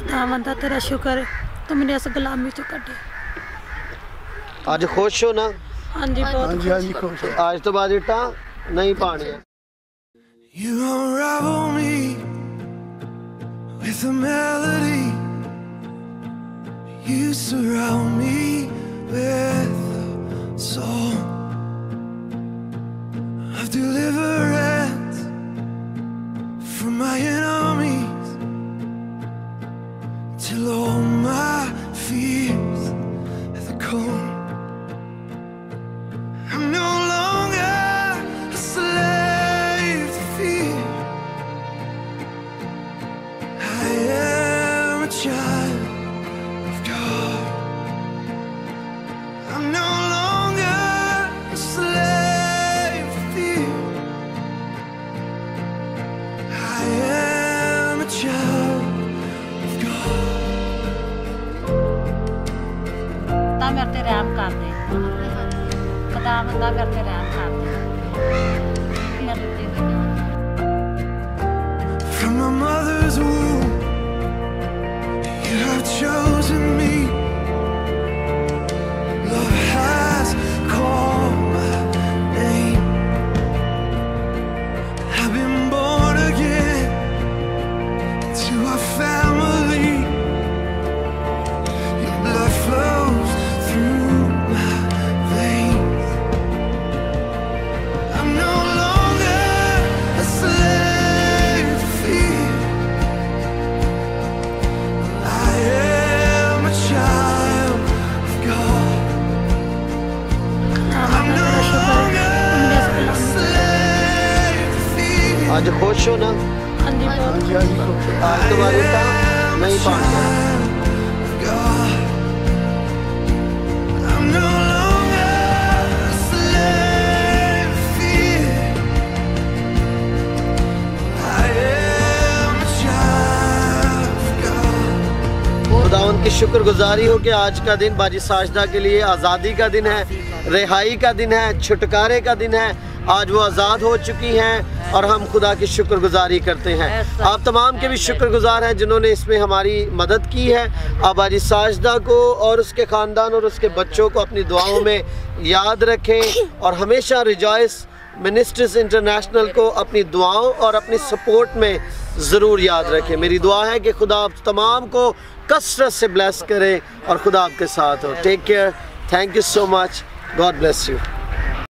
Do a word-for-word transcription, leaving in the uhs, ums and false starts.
खुदावंदा तेरा शुक्र है तू मैंने इस गुलामी चो कटे। आज खुश हो ना? हाँ जी बहुत हाँ जी हाँ जी खुश हो। आज तो बाद इट्टा नहीं पानी। You unravel me with a melody. You surround me with a song of deliverance from my enemies, till all my fears are gone. I'm no longer a slave to fear. I am a child of God. I'm no longer a slave to fear. I am a child of God. ता मेरे ते रहम कर दे खुदावंदा मेरे ते रहम कर दे मेरे ते From my mother's womb, you have chosen me. Love has called my name. I've been born again to our family. Your blood flows through my veins. I'm no longer a slave to fear. I am a child of God. I'm no longer a slave to fear. आज खुश हो ना? हाँ जी हाँ बहुत जी हाँ जी खुश हो। आज तो बाद इट्टा नहीं पानी। God, I'm no longer a slave to fear. I am a child of God. खुदावंद की शुक्रगुजारी हो कि आज का दिन बाजी साजदा के लिए आज़ादी का दिन है, रिहाई का दिन है, छुटकारे का दिन है। आज वो आज़ाद हो चुकी हैं और हम खुदा की शुक्रगुजारी करते हैं। आप तमाम के भी शुक्रगुजार हैं जिन्होंने इसमें हमारी मदद की है। आप बाजी साजदा को और उसके ख़ानदान और उसके बच्चों को अपनी दुआओं में याद रखें और हमेशा रिजॉइस मिनिस्ट्रीज इंटरनेशनल को अपनी दुआओं और अपनी सपोर्ट में ज़रूर याद रखें। मेरी दुआ है कि खुदा आप तमाम को कसरत से ब्लेस करे और खुदा आपके साथ हो। Take care, thank you so much, God bless you.